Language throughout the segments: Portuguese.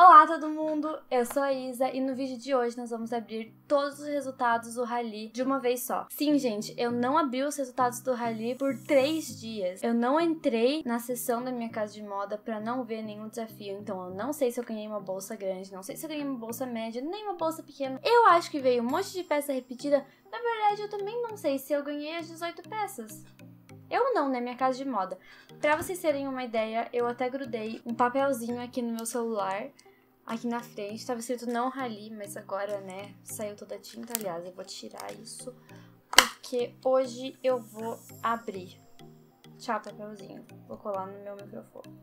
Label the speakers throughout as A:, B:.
A: Olá todo mundo, eu sou a Isa e no vídeo de hoje nós vamos abrir todos os resultados do Rally de uma vez só. Sim, gente, eu não abri os resultados do Rally por 3 dias. Eu não entrei na seção da minha casa de moda pra não ver nenhum desafio, então eu não sei se eu ganhei uma bolsa grande, não sei se eu ganhei uma bolsa média, nem uma bolsa pequena. Eu acho que veio um monte de peça repetida, na verdade eu também não sei se eu ganhei as 18 peças. Eu não, né? Minha casa de moda. Pra vocês terem uma ideia, eu até grudei um papelzinho aqui no meu celular, aqui na frente. Tava escrito não Rally, mas agora, né, saiu toda a tinta. Aliás, eu vou tirar isso, porque hoje eu vou abrir. Tchau, papelzinho. Vou colar no meu microfone.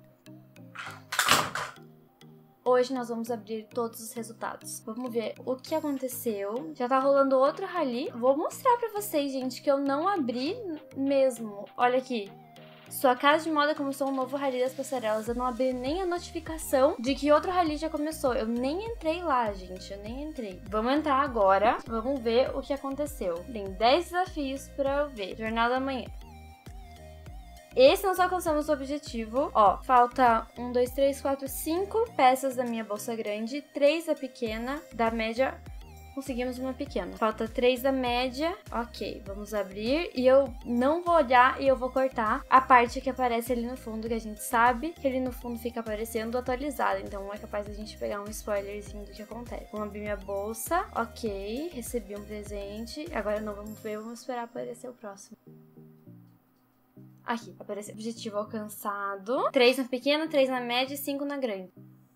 A: Hoje nós vamos abrir todos os resultados. Vamos ver o que aconteceu. Já tá rolando outro Rally. Vou mostrar pra vocês, gente, que eu não abri mesmo. Olha aqui. Sua casa de moda começou um novo Rally das passarelas. Eu não abri nem a notificação de que outro Rally já começou. Eu nem entrei lá, gente. Eu nem entrei. Vamos entrar agora. Vamos ver o que aconteceu. Tem 10 desafios pra eu ver. Jornal da manhã. Esse nós alcançamos o objetivo. Ó, falta 1, 2, 3, 4, 5 peças da minha bolsa grande, 3 da pequena, da média conseguimos uma pequena. Falta 3 da média. Ok, vamos abrir e eu não vou olhar e eu vou cortar a parte que aparece ali no fundo, que a gente sabe que ali no fundo fica aparecendo atualizado, então é capaz da gente pegar um spoilerzinho do que acontece. Vamos abrir minha bolsa. Ok, recebi um presente. Agora não vamos ver, vamos esperar aparecer o próximo. Aqui, apareceu. Objetivo alcançado. 3 na pequena, 3 na média e 5 na grande.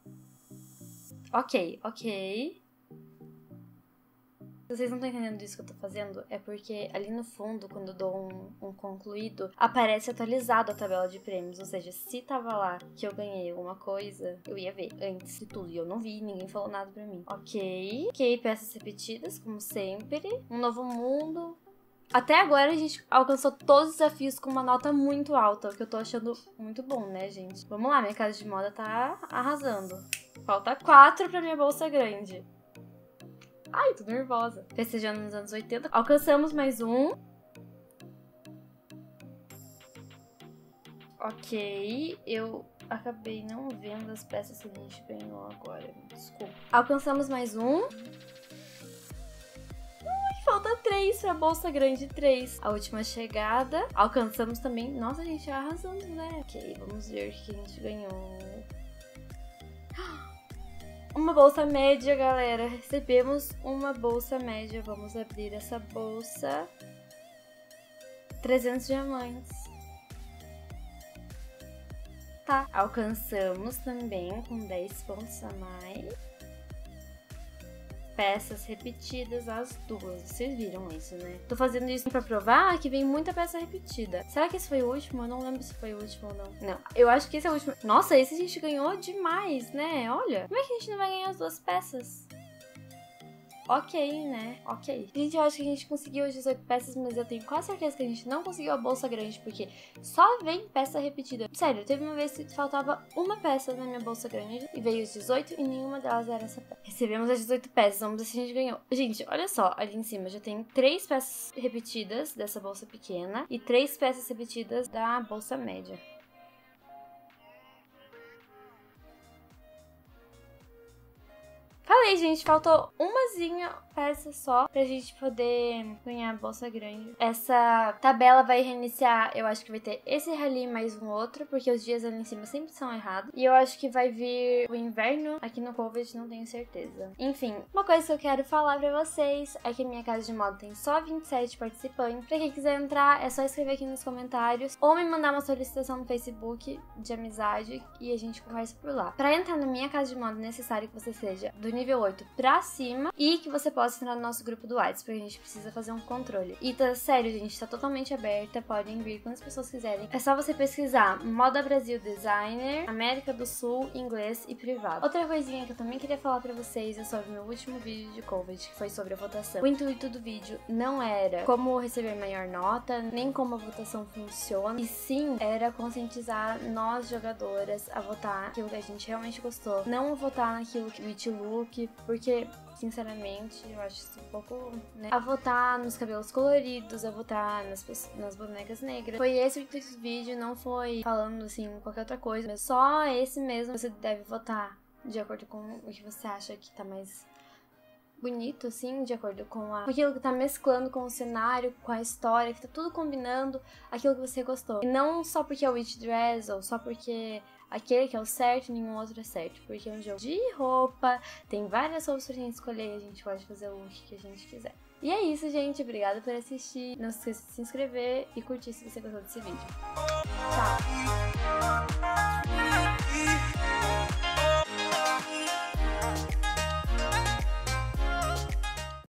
A: Ok. Se vocês não estão entendendo isso que eu tô fazendo, é porque ali no fundo, quando eu dou um concluído, aparece atualizado a tabela de prêmios. Ou seja, se tava lá que eu ganhei alguma coisa, eu ia ver antes de tudo. E eu não vi, ninguém falou nada pra mim. Ok, peças repetidas, como sempre. Um novo mundo. Até agora a gente alcançou todos os desafios com uma nota muito alta, o que eu tô achando muito bom, né, gente? Vamos lá, minha casa de moda tá arrasando. Falta 4 pra minha bolsa grande. Ai, tô nervosa. Festejando nos anos 80. Alcançamos mais um. Ok, eu acabei não vendo as peças que a gente ganhou agora. Desculpa. Alcançamos mais um. Falta 3 pra bolsa grande, 3. A última chegada. Alcançamos também. Nossa, a gente arrasando, né? Ok, vamos ver o que a gente ganhou. Uma bolsa média, galera. Recebemos uma bolsa média. Vamos abrir essa bolsa. 300 diamantes. Tá. Alcançamos também com 10 pontos a mais. Peças repetidas, as duas. Vocês viram isso, né? Tô fazendo isso pra provar que vem muita peça repetida. Será que esse foi o último? Eu não lembro se foi o último ou não. Não, eu acho que esse é o último. Nossa, esse a gente ganhou demais, né? Olha, como é que a gente não vai ganhar as duas peças? Ok, né? Ok. Gente, eu acho que a gente conseguiu as 18 peças, mas eu tenho quase certeza que a gente não conseguiu a bolsa grande, porque só vem peça repetida. Sério, teve uma vez que faltava uma peça na minha bolsa grande e veio as 18 e nenhuma delas era essa peça. Recebemos as 18 peças, vamos ver se a gente ganhou. Gente, olha só, ali em cima já tem 3 peças repetidas dessa bolsa pequena e 3 peças repetidas da bolsa média. Falei, gente, faltou umazinha peça só pra gente poder ganhar a bolsa grande. Essa tabela vai reiniciar, eu acho que vai ter esse Rally mais um outro, porque os dias ali em cima sempre são errados. E eu acho que vai vir o inverno aqui no Covid, não tenho certeza. Enfim, uma coisa que eu quero falar pra vocês é que a minha casa de moda tem só 27 participantes. Pra quem quiser entrar, é só escrever aqui nos comentários ou me mandar uma solicitação no Facebook de amizade e a gente conversa por lá. Pra entrar na minha casa de moda é necessário que você seja do nível 8 pra cima e que você possa entrar no nosso grupo do WhatsApp, porque a gente precisa fazer um controle. E tá sério, gente, tá totalmente aberta, podem vir quantas pessoas quiserem. É só você pesquisar Moda Brasil Designer, América do Sul, inglês e privado. Outra coisinha que eu também queria falar pra vocês é sobre o meu último vídeo de Covid, que foi sobre a votação. O intuito do vídeo não era como receber maior nota, nem como a votação funciona, e sim era conscientizar nós jogadoras a votar naquilo que a gente realmente gostou, não votar naquilo que o It Look, porque sinceramente, eu acho isso um pouco, né? A votar nos cabelos coloridos, a votar nas bonecas negras. Foi esse o intuito do vídeo, não foi falando, assim, qualquer outra coisa. Mas só esse mesmo você deve votar de acordo com o que você acha que tá mais bonito, assim, de acordo com aquilo que tá mesclando com o cenário, com a história, que tá tudo combinando aquilo que você gostou. E não só porque é o Witch Dress, ou só porque aquele que é o certo, nenhum outro é certo. Porque é um jogo de roupa, tem várias roupas pra gente escolher, a gente pode fazer o look que a gente quiser. E é isso, gente. Obrigada por assistir. Não se esqueça de se inscrever e curtir se você gostou desse vídeo.